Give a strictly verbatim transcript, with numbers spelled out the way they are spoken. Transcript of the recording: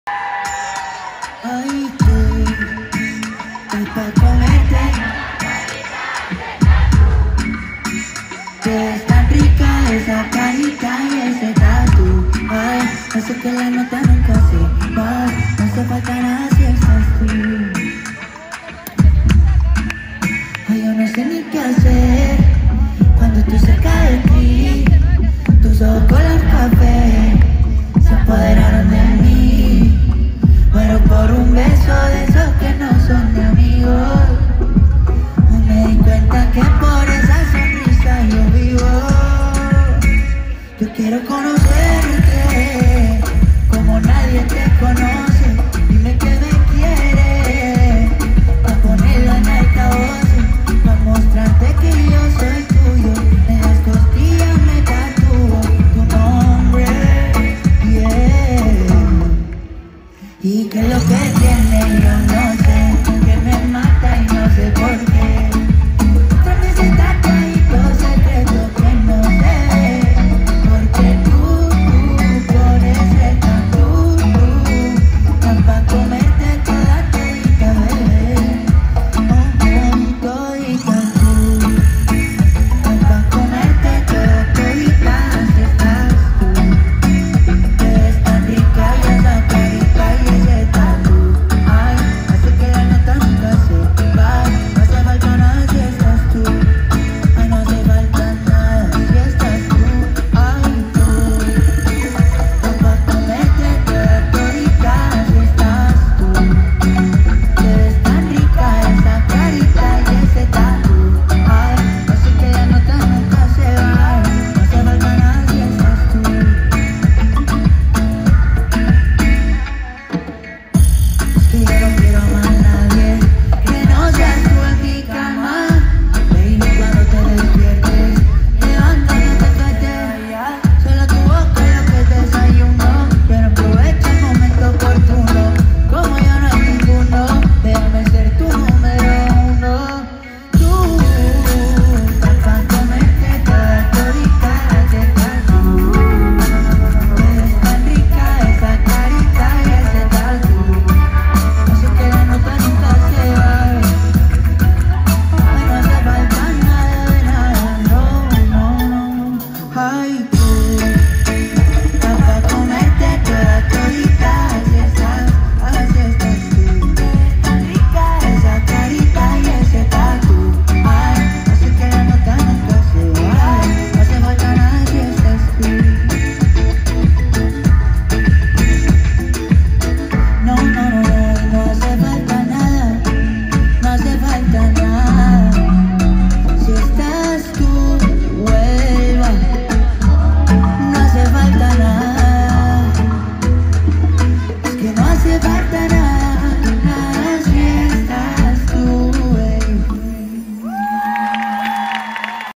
Ay, tú, es pa' comerte. Que es tan rica esa carita y ese tatu. Ay, hace que la nota nunca se va. No hace falta nada si estás tú. Ay, yo no sé ni qué hacer cuando estoy cerca de ti. Tus ojos color café se apoderaron de mí. Muero por un beso de esos que no son de amigos. Hoy me di cuenta que por esa sonrisa yo vivo. Yo quiero conocerte como nadie te conoce. Dime que me quieres, pa' ponerlo en altavoces, pa' mostrarte que yo soy tuyo. En las costillas me tatúo tu nombre, yeah. Y que lo que tiene yo no sé, que me mata y no sé por qué.